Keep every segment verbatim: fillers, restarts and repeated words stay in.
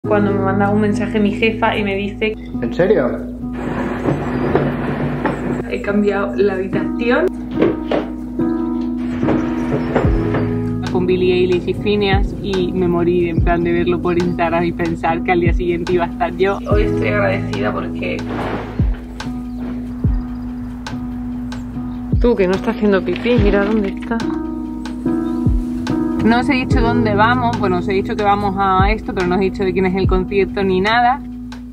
Cuando me manda un mensaje mi jefa y me dice: ¿En serio? He cambiado la habitación. Con Billie Eilish y Phineas y me morí en plan de verlo por Instagram y pensar que al día siguiente iba a estar yo. Hoy estoy agradecida porque... Tú, que no está haciendo pipí, mira dónde está. No os he dicho dónde vamos, bueno, os he dicho que vamos a esto, pero no os he dicho de quién es el concierto ni nada.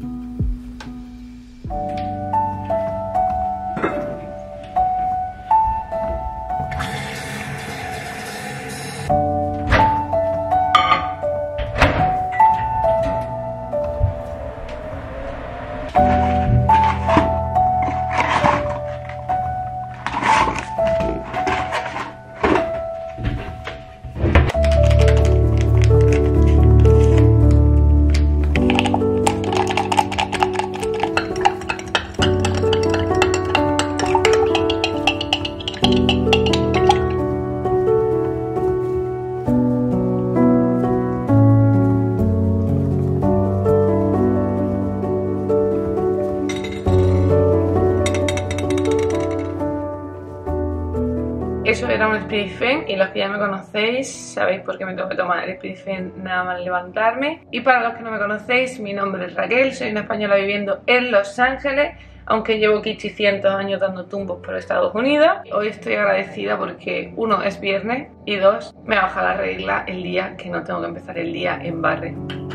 Eso era un SpeediFem y los que ya me conocéis sabéis por qué me tengo que tomar el SpeediFem nada más levantarme. Y para los que no me conocéis, mi nombre es Raquel, soy una española viviendo en Los Ángeles, aunque llevo quichicientos años dando tumbos por Estados Unidos. Hoy estoy agradecida porque uno, es viernes y dos, me baja la regla el día que no tengo que empezar el día en barre.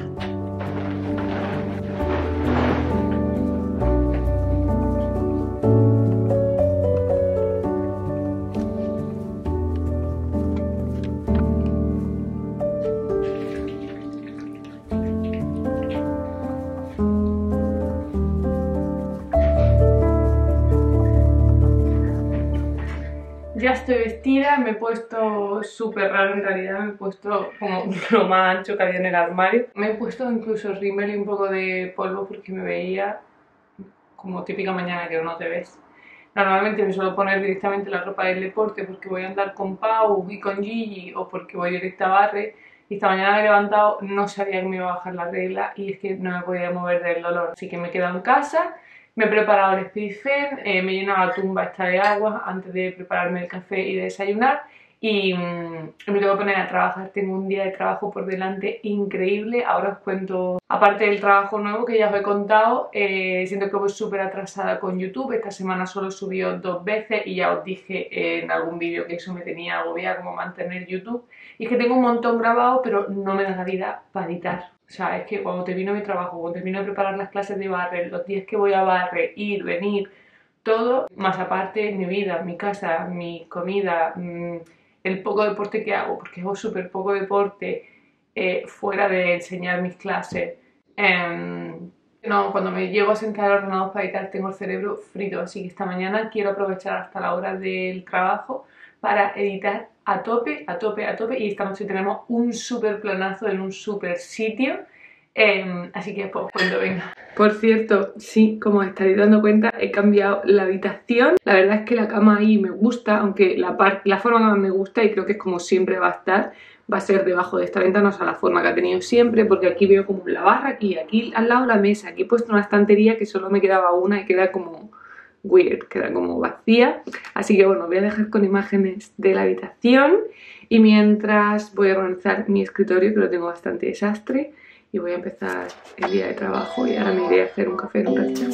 Ya estoy vestida, me he puesto súper raro en realidad, me he puesto como lo más ancho que había en el armario. Me he puesto incluso rímel y un poco de polvo porque me veía como típica mañana que no te ves. Normalmente me suelo poner directamente la ropa del deporte porque voy a andar con Pau y con Gigi o porque voy directa a barre. Y esta mañana me he levantado, no sabía que me iba a bajar la regla y es que no me podía mover del dolor. Así que me he quedado en casa. Me he preparado el SpeediFem, eh, me he llenado la tumba esta de agua antes de prepararme el café y de desayunar y mmm, me tengo que poner a trabajar. Tengo un día de trabajo por delante increíble. Ahora os cuento, aparte del trabajo nuevo que ya os he contado, eh, siento que voy súper atrasada con YouTube. Esta semana solo subió dos veces y ya os dije en algún vídeo que eso me tenía agobiada, como mantener YouTube. Y es que tengo un montón grabado, pero no me da la vida para editar. O sea, es que cuando termino mi trabajo, cuando termino de preparar las clases de barre, los días que voy a barre, ir, venir, todo, más aparte mi vida, mi casa, mi comida, mmm, el poco deporte que hago, porque hago súper poco deporte eh, fuera de enseñar mis clases. Eh, no, cuando me llego a sentar al ordenador para editar tengo el cerebro frito, así que esta mañana quiero aprovechar hasta la hora del trabajo para editar a tope, a tope, a tope, y esta noche tenemos un súper planazo en un súper sitio, eh, así que pues cuando venga. Por cierto, sí, como os estaréis dando cuenta, he cambiado la habitación. La verdad es que la cama ahí me gusta, aunque la, parte, la forma que más me gusta, y creo que es como siempre va a estar, va a ser debajo de esta ventana, o sea, la forma que ha tenido siempre, porque aquí veo como la barra, aquí, aquí al lado la mesa, aquí he puesto una estantería que solo me quedaba una y queda como weird, queda como vacía. Así que bueno, voy a dejar con imágenes de la habitación y mientras voy a organizar mi escritorio, que lo tengo bastante desastre, y voy a empezar el día de trabajo y ahora me iré a hacer un café en un ratito.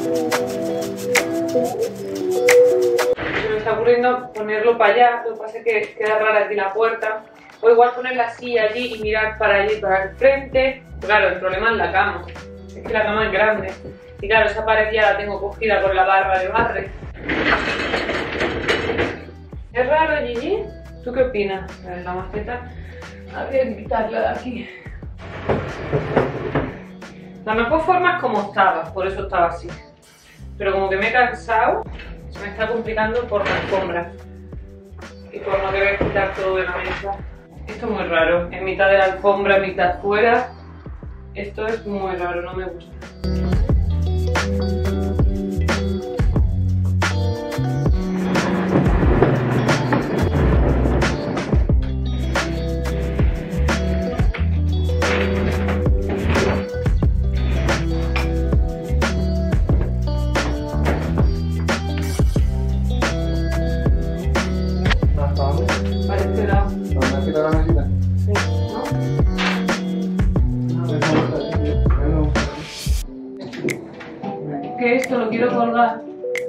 Se me está ocurriendo ponerlo para allá, lo que pasa es que queda rara aquí la puerta, o igual poner la silla allí y mirar para allí, para el frente. Claro, el problema es la cama, es que la cama es grande. Y claro, esa pared ya la tengo cogida con la barra de barre. ¿Es raro, Gigi? ¿Tú qué opinas? A ver, la maceta, habría que quitarla de aquí. La mejor forma es como estaba, por eso estaba así. Pero como que me he cansado, se me está complicando por la alfombra. Y por no querer quitar todo de la mesa. Esto es muy raro, en mitad de la alfombra, en mitad fuera. Esto es muy raro, no me gusta. esto lo quiero colgar.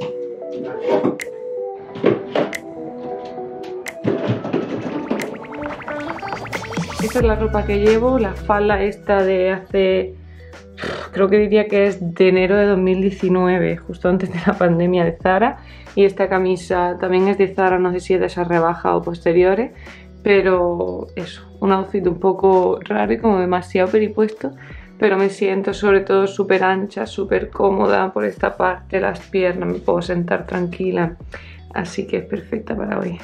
Esta es la ropa que llevo, la falda esta de hace, creo que diría que es de enero de dos mil diecinueve, justo antes de la pandemia, de Zara. Y esta camisa también es de Zara, no sé si es de esas rebajas o posteriores, pero eso, un outfit un poco raro y como demasiado peripuesto, pero me siento sobre todo súper ancha, súper cómoda por esta parte, las piernas, me puedo sentar tranquila, así que es perfecta para hoy.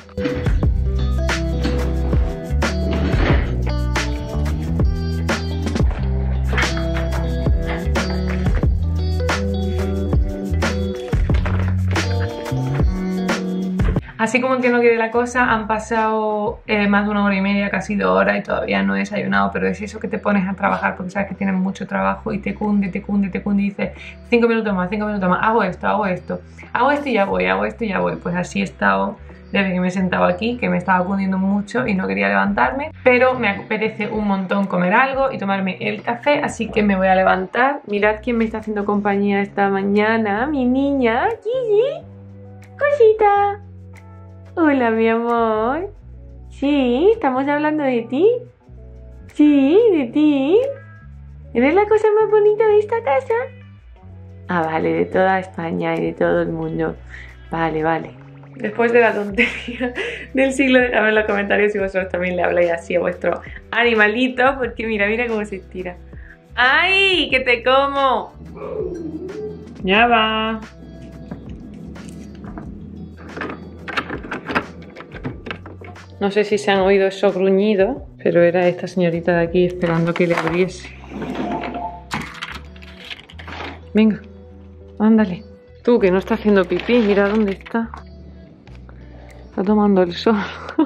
Así como entiendo que la cosa, han pasado eh, más de una hora y media, casi dos horas y todavía no he desayunado, pero es eso que te pones a trabajar porque sabes que tienes mucho trabajo y te cunde, te cunde, te cunde y dices cinco minutos más, cinco minutos más, hago esto, hago esto, hago esto y ya voy, hago esto y ya voy. Pues así he estado desde que me he sentado aquí, que me estaba cundiendo mucho y no quería levantarme, pero me apetece un montón comer algo y tomarme el café, así que me voy a levantar. Mirad quién me está haciendo compañía esta mañana, mi niña, Gigi, cosita. Hola, mi amor. Sí, estamos hablando de ti. Sí, de ti. ¿Eres la cosa más bonita de esta casa? Ah, vale, de toda España y de todo el mundo. Vale, vale. Después de la tontería del siglo, dejadme en los comentarios si vosotros también le habláis así a vuestro animalito, porque mira, mira cómo se estira. ¡Ay, que te como! Ya va. No sé si se han oído esos gruñidos, pero era esta señorita de aquí esperando que le abriese. Venga, ándale. Tú, que no está haciendo pipí, mira dónde está. Está tomando el sol.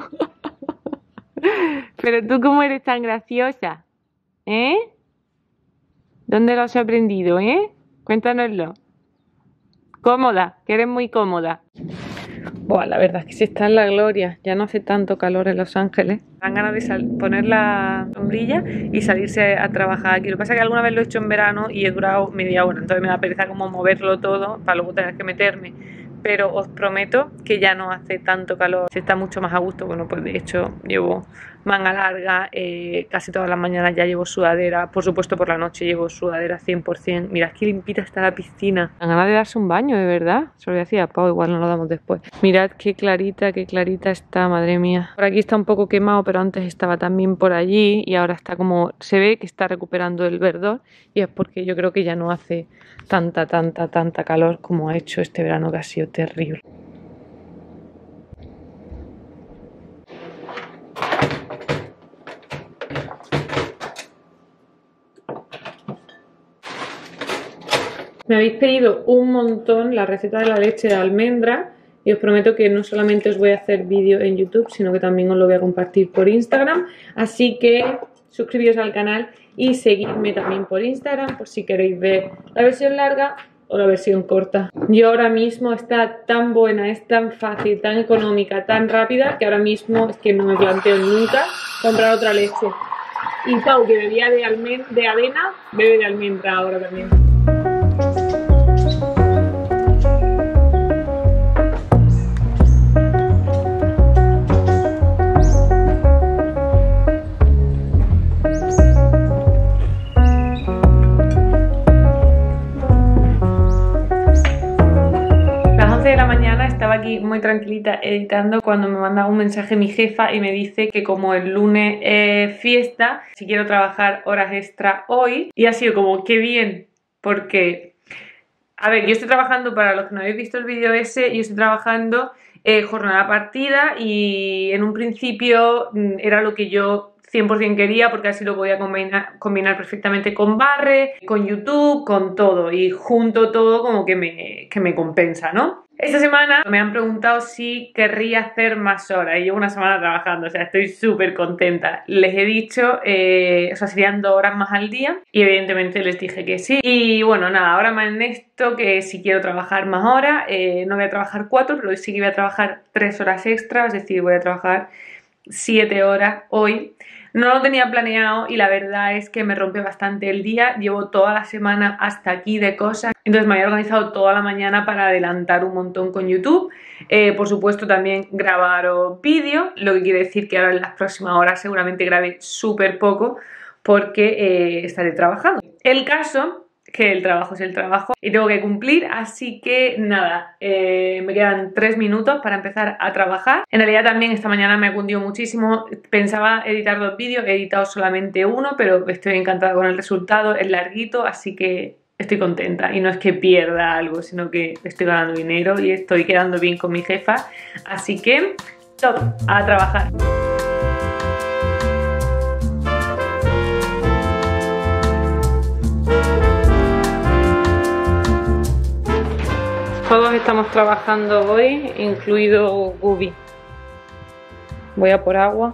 Pero tú, ¿cómo eres tan graciosa? ¿Eh? ¿Dónde lo has aprendido, eh? Cuéntanoslo. Cómoda, que eres muy cómoda. Buah, la verdad es que sí está en la gloria. Ya no hace tanto calor en Los Ángeles. Dan ganas de poner la sombrilla y salirse a trabajar aquí. Lo que pasa es que alguna vez lo he hecho en verano y he durado media hora. Entonces me da pereza como moverlo todo para luego tener que meterme. Pero os prometo que ya no hace tanto calor. Se está mucho más a gusto. Bueno, pues de hecho llevo manga larga. Eh, casi todas las mañanas ya llevo sudadera. Por supuesto por la noche llevo sudadera cien por cien. Mirad qué limpita está la piscina. Dan ganas de darse un baño, de verdad. Se lo voy a decir a Pau, igual no lo damos después. Mirad qué clarita, qué clarita está, madre mía. Por aquí está un poco quemado, pero antes estaba también por allí. Y ahora está como... Se ve que está recuperando el verdor. Y es porque yo creo que ya no hace tanta, tanta, tanta calor como ha hecho este verano, que ha sido terrible. Me habéis pedido un montón la receta de la leche de almendra y os prometo que no solamente os voy a hacer vídeo en YouTube, sino que también os lo voy a compartir por Instagram. Así que suscribíos al canal y seguidme también por Instagram por si queréis ver la versión larga o la versión corta. Yo ahora mismo está tan buena, es tan fácil, tan económica, tan rápida que ahora mismo es que no me planteo nunca comprar otra leche. Y Pau, que bebía de, almen de avena, bebe de almendra ahora también. Estaba aquí muy tranquilita editando cuando me manda un mensaje mi jefa y me dice que como el lunes es fiesta, si quiero trabajar horas extra hoy. Y ha sido como, qué bien, porque, a ver, yo estoy trabajando, para los que no habéis visto el vídeo ese, yo estoy trabajando eh, jornada partida y en un principio era lo que yo cien por cien quería, porque así lo podía combinar, combinar perfectamente con Barre, con YouTube, con todo, y junto todo como que me, que me compensa, ¿no? Esta semana me han preguntado si querría hacer más horas y llevo una semana trabajando, o sea, estoy súper contenta. Les he dicho, eh, o sea, serían dos horas más al día y evidentemente les dije que sí. Y bueno, nada, ahora me han esto que si quiero trabajar más horas, eh, no voy a trabajar cuatro, pero sí que voy a trabajar tres horas extra, es decir, voy a trabajar siete horas hoy. No lo tenía planeado y la verdad es que me rompe bastante el día. Llevo toda la semana hasta aquí de cosas. Entonces me había organizado toda la mañana para adelantar un montón con YouTube. Eh, por supuesto también grabaros vídeos, lo que quiere decir que ahora en las próximas horas seguramente grabe súper poco porque eh, estaré trabajando. El caso... que el trabajo es el trabajo y tengo que cumplir, así que nada, eh, me quedan tres minutos para empezar a trabajar. En realidad también esta mañana me ha cundido muchísimo, pensaba editar dos vídeos, he editado solamente uno, pero estoy encantada con el resultado, es larguito, así que estoy contenta y no es que pierda algo, sino que estoy ganando dinero y estoy quedando bien con mi jefa, así que top, a trabajar. Todos estamos trabajando hoy, incluido Gubi. Voy a por agua.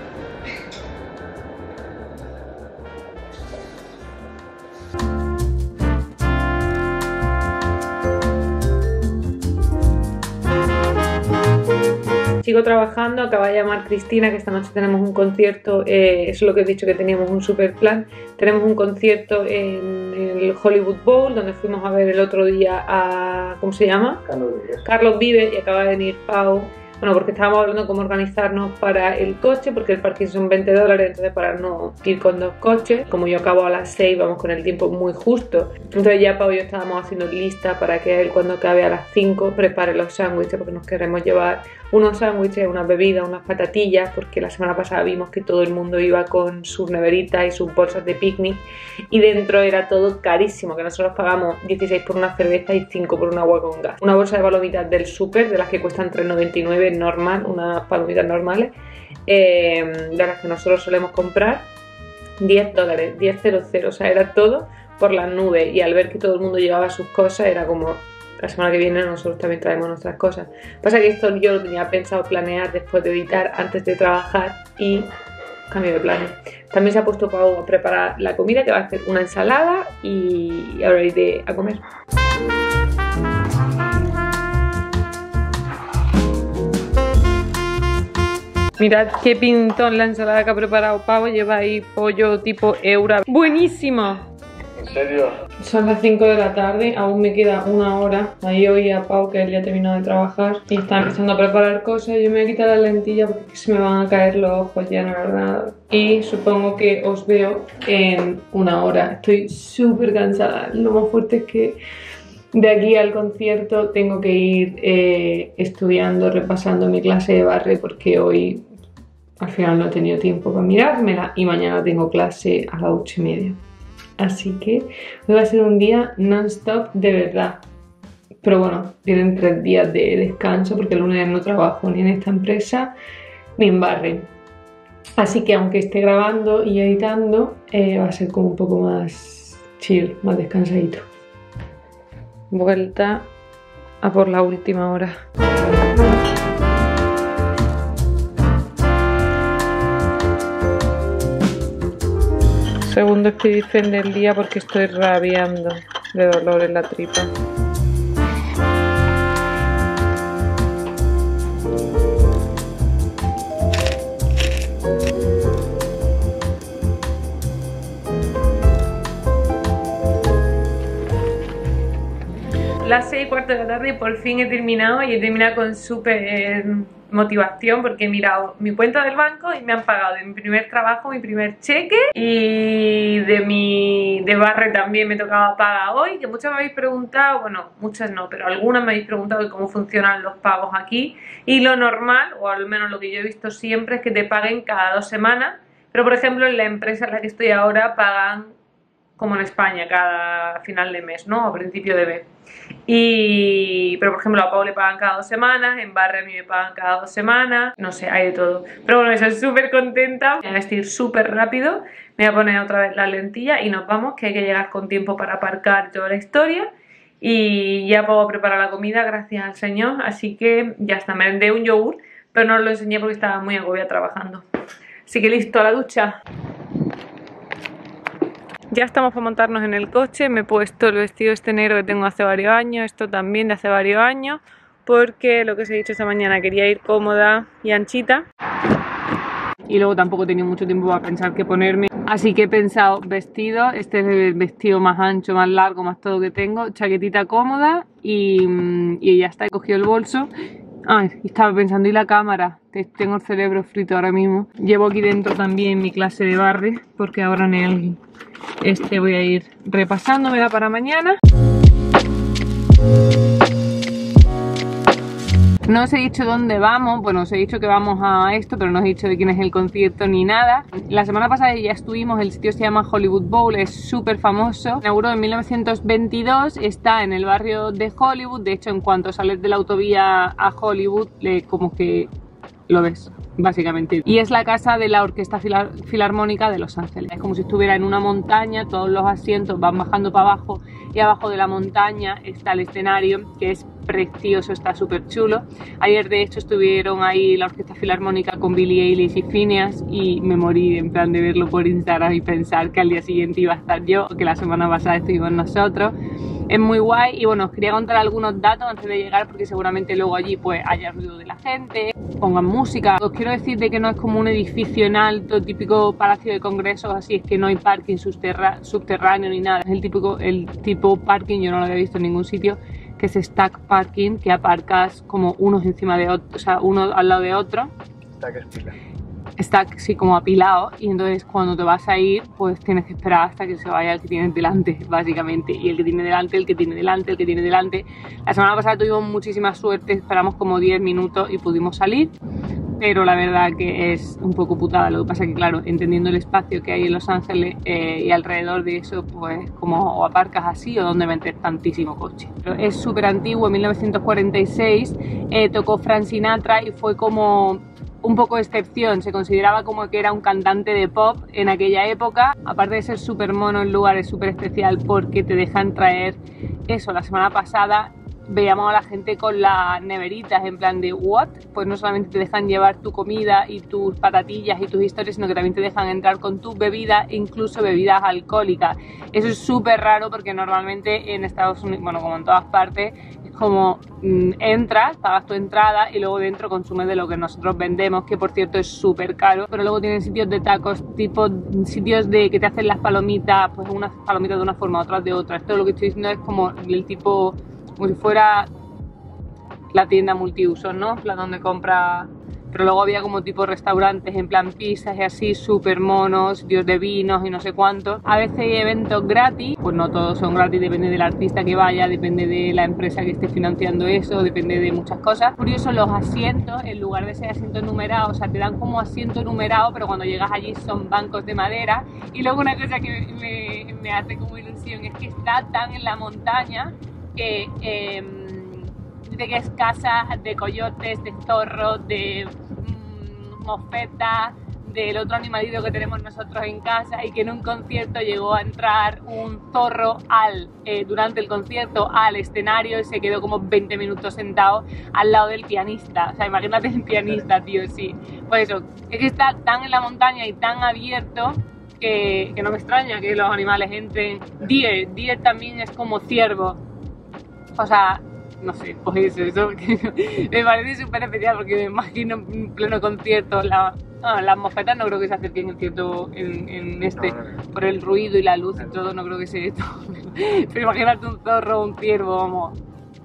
Sigo trabajando, acaba de llamar Cristina que esta noche tenemos un concierto, eh, eso es lo que he dicho, que teníamos un super plan. Tenemos un concierto en, en el Hollywood Bowl, donde fuimos a ver el otro día a... ¿cómo se llama? Carlos Vives. Carlos Vives, y acaba de venir Pau. Bueno, porque estábamos hablando de cómo organizarnos para el coche, porque el parking son veinte dólares, entonces para no ir con dos coches. Como yo acabo a las seis, vamos con el tiempo muy justo. Entonces ya Pau y yo estábamos haciendo lista para que él, cuando acabe a las cinco, prepare los sándwiches, porque nos queremos llevar unos sándwiches, unas bebidas, unas patatillas, porque la semana pasada vimos que todo el mundo iba con sus neveritas y sus bolsas de picnic y dentro era todo carísimo, que nosotros pagamos dieciséis por una cerveza y cinco por un agua con gas. Una bolsa de palomitas del súper, de las que cuestan tres noventa y nueve normal, unas palomitas normales, eh, de las que nosotros solemos comprar, diez dólares, diez cero cero, o sea, era todo por las nubes, y al ver que todo el mundo llevaba sus cosas era como... La semana que viene nosotros también traemos nuestras cosas. Pasa que esto yo lo tenía pensado planear después de editar, antes de trabajar, y cambio de planes. También se ha puesto Pau a preparar la comida, que va a hacer una ensalada, y ahora iré a comer. Mirad qué pintón la ensalada que ha preparado Pau. Lleva ahí pollo tipo Eura. ¡Buenísimo! ¿En serio? Son las cinco de la tarde, aún me queda una hora. Ahí oí a Pau que él ya ha terminado de trabajar y está empezando a preparar cosas. Yo me voy a quitar la lentilla porque se me van a caer los ojos ya en el ordenador. Y supongo que os veo en una hora. Estoy súper cansada. Lo más fuerte es que de aquí al concierto tengo que ir eh, estudiando, repasando mi clase de barre, porque hoy al final no he tenido tiempo para mirármela y mañana tengo clase a las ocho y media. Así que hoy va a ser un día non-stop de verdad. Pero bueno, vienen tres días de descanso porque el lunes no trabajo ni en esta empresa ni en Barre. Así que aunque esté grabando y editando, eh, va a ser como un poco más chill, más descansadito. Vuelta a por la última hora. Segundo speedicen del día porque estoy rabiando de dolor en la tripa. Las seis y cuarto de la tarde y por fin he terminado, y he terminado con súper motivación porque he mirado mi cuenta del banco y me han pagado de mi primer trabajo mi primer cheque, y de mi de Barre también me tocaba pagar hoy, que muchas me habéis preguntado, bueno, muchas no, pero algunas me habéis preguntado cómo funcionan los pagos aquí, y lo normal, o al menos lo que yo he visto siempre, es que te paguen cada dos semanas, pero por ejemplo en la empresa en la que estoy ahora pagan como en España, cada final de mes, ¿no? A principio de mes. Y, pero por ejemplo a Pau le pagan cada dos semanas, en Barre a mí me pagan cada dos semanas, no sé, hay de todo. Pero bueno, estoy súper contenta, voy a vestir súper rápido, me voy a poner otra vez la lentilla y nos vamos, que hay que llegar con tiempo para aparcar toda la historia. Y ya puedo preparar la comida, gracias al Señor, así que ya está, me vendé un yogur, pero no os lo enseñé porque estaba muy agobiada trabajando. Así que listo, a la ducha. Ya estamos para montarnos en el coche. Me he puesto el vestido este negro que tengo hace varios años, esto también de hace varios años, porque lo que os he dicho esta mañana, quería ir cómoda y anchita. y luego tampoco he tenido mucho tiempo para pensar qué ponerme. Así que he pensado vestido, este es el vestido más ancho, más largo, más todo que tengo, chaquetita cómoda y, y ya está, he cogido el bolso. Ay, estaba pensando, ¿y la cámara? Tengo el cerebro frito ahora mismo. Llevo aquí dentro también mi clase de barre, porque ahora en el este voy a ir repasándomela para mañana. No os he dicho dónde vamos, bueno, os he dicho que vamos a esto, pero no os he dicho de quién es el concierto ni nada. La semana pasada ya estuvimos, el sitio se llama Hollywood Bowl, es súper famoso. Inauguró en mil novecientos veintidós, está en el barrio de Hollywood, de hecho en cuanto sales de la autovía a Hollywood, le, como que lo ves, básicamente. Y es la casa de la Orquesta Filar Filarmónica de Los Ángeles. Es como si estuviera en una montaña, todos los asientos van bajando para abajo y abajo de la montaña está el escenario, que es precioso, está súper chulo. Ayer de hecho estuvieron ahí la Orquesta Filarmónica con Billie Eilish y Phineas y me morí en plan de verlo por Instagram y pensar que al día siguiente iba a estar yo, que la semana pasada estuvimos nosotros. Es muy guay y bueno, os quería contar algunos datos antes de llegar porque seguramente luego allí pues haya ruido de la gente, pongan música. Os quiero decir de que no es como un edificio en alto, típico palacio de congresos, así es que no hay parking subterra subterráneo ni nada. Es el típico, el tipo parking, yo no lo había visto en ningún sitio, que es stack parking, que aparcas como unos encima de otros, o sea, uno al lado de otro. Stack es pila. Está así como apilado y entonces cuando te vas a ir pues tienes que esperar hasta que se vaya el que tienes delante, básicamente, y el que tiene delante, el que tiene delante, el que tiene delante. La semana pasada tuvimos muchísima suerte, esperamos como diez minutos y pudimos salir, pero la verdad que es un poco putada. Lo que pasa que claro, entendiendo el espacio que hay en Los Ángeles eh, y alrededor de eso, pues como o aparcas así o donde meter tantísimo coche. Pero es súper antiguo, en mil novecientos cuarenta y seis eh, tocó Frank Sinatra y fue como un poco de excepción, se consideraba como que era un cantante de pop en aquella época. Aparte de ser súper mono, el lugar es súper especial porque te dejan traer eso. La semana pasada veíamos a la gente con las neveritas en plan de ¿what? Pues no solamente te dejan llevar tu comida y tus patatillas y tus historias, sino que también te dejan entrar con tus bebidas, incluso bebidas alcohólicas. Eso es súper raro porque normalmente en Estados Unidos, bueno, como en todas partes, como mmm, entras, pagas tu entrada y luego dentro consumes de lo que nosotros vendemos, que por cierto es súper caro, pero luego tienen sitios de tacos, tipo sitios de que te hacen las palomitas, pues unas palomitas de una forma, otras de otra. Esto lo que estoy diciendo es como el tipo, como si fuera la tienda multiusos, ¿no? La donde compra. Pero luego había como tipo restaurantes en plan pizzas y así, súper monos, sitios de vinos y no sé cuántos. A veces hay eventos gratis, pues no todos son gratis, depende del artista que vaya, depende de la empresa que esté financiando eso, depende de muchas cosas. Curioso, los asientos, en lugar de ser asientos numerados, o sea, te dan como asiento numerado, pero cuando llegas allí son bancos de madera. Y luego una cosa que me, me hace como ilusión es que está tan en la montaña que... Eh, de que es casa de coyotes, de zorros, de mmm, mofetas, del otro animalito que tenemos nosotros en casa, y que en un concierto llegó a entrar un zorro al, eh, durante el concierto al escenario y se quedó como veinte minutos sentado al lado del pianista. O sea, imagínate el pianista, tío, sí. Pues eso, es que está tan en la montaña y tan abierto que, que no me extraña que los animales entren. Deer, deer también es como ciervo. O sea... no sé, pues eso, eso me parece súper especial porque me imagino en pleno concierto, la, no, las mofetas no creo que se acerquen en cierto en, en este, no, no, no. Por el ruido y la luz y todo, no creo que sea esto, pero imagínate un zorro o un ciervo, vamos.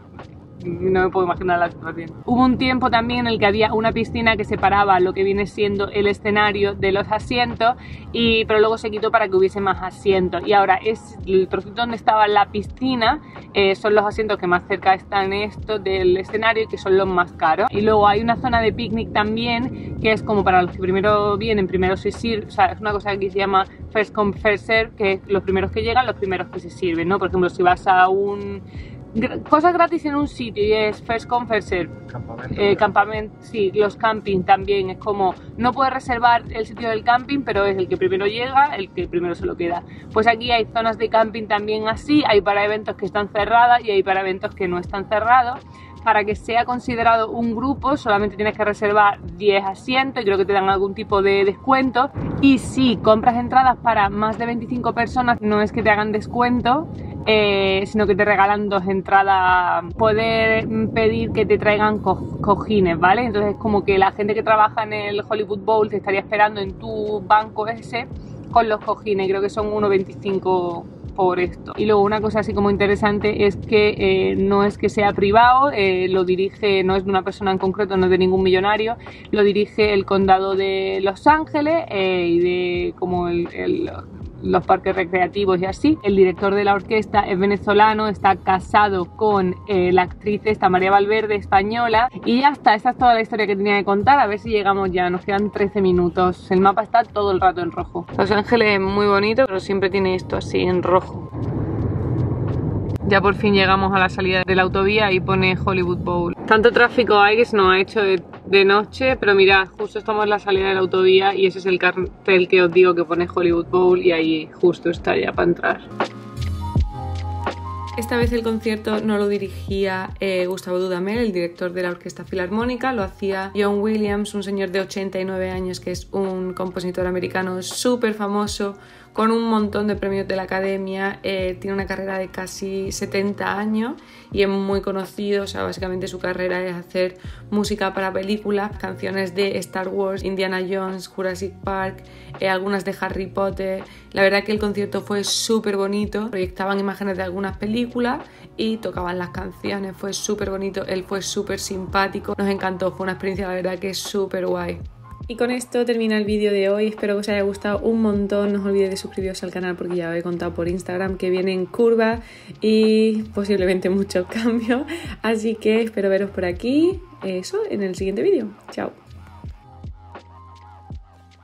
No me puedo imaginar la situación. Hubo un tiempo también en el que había una piscina que separaba lo que viene siendo el escenario de los asientos, y, pero luego se quitó para que hubiese más asientos, y ahora es el trocito donde estaba la piscina, eh, son los asientos que más cerca están estos del escenario y que son los más caros. Y luego hay una zona de picnic también que es como para los que primero vienen, primero se sirve, o sea, es una cosa que se llama first come first serve, que es los primeros que llegan, los primeros que se sirven, ¿no? Por ejemplo, si vas a un... cosas gratis en un sitio y es first come first serve. Campamento, eh, campamento, sí, los camping también es como no puedes reservar el sitio del camping, pero es el que primero llega, el que primero se lo queda. Pues aquí hay zonas de camping también así, hay para eventos que están cerradas y hay para eventos que no están cerrados. Para que sea considerado un grupo solamente tienes que reservar diez asientos y creo que te dan algún tipo de descuento, y si compras entradas para más de veinticinco personas no es que te hagan descuento, eh, sino que te regalan dos entradas. Poder pedir que te traigan co cojines, ¿vale? Entonces como que la gente que trabaja en el Hollywood Bowl te estaría esperando en tu banco ese con los cojines, creo que son uno veinticinco por esto. Y luego una cosa así como interesante es que eh, no es que sea privado, eh, lo dirige, no es de una persona en concreto, no es de ningún millonario, lo dirige el condado de Los Ángeles eh, y de como el, el, los parques recreativos y así. El director de la orquesta es venezolano, está casado con eh, la actriz esta María Valverde, española, y ya está. Esa es toda la historia que tenía que contar. A ver si llegamos ya, nos quedan trece minutos. El mapa está todo el rato en rojo. Los Ángeles es muy bonito, pero siempre tiene esto así en rojo. Ya por fin llegamos a la salida de la autovía y pone Hollywood Bowl. Tanto tráfico hay que se nos ha hecho de, de noche, pero mirad, justo estamos en la salida de la autovía y ese es el cartel que os digo que pone Hollywood Bowl y ahí justo está ya para entrar. Esta vez el concierto no lo dirigía eh, Gustavo Dudamel, el director de la Orquesta Filarmónica, lo hacía John Williams, un señor de ochenta y nueve años que es un compositor americano súper famoso, con un montón de premios de la Academia, eh, tiene una carrera de casi setenta años y es muy conocido. O sea, básicamente su carrera es hacer música para películas, canciones de Star Wars, Indiana Jones, Jurassic Park, eh, algunas de Harry Potter. La verdad que el concierto fue súper bonito, proyectaban imágenes de algunas películas y tocaban las canciones, fue súper bonito, él fue súper simpático, nos encantó, fue una experiencia la verdad que es súper guay. Y con esto termina el vídeo de hoy, espero que os haya gustado un montón, no os olvidéis de suscribiros al canal porque ya os he contado por Instagram que vienen curvas y posiblemente muchos cambios, así que espero veros por aquí, eso, en el siguiente vídeo. Chao.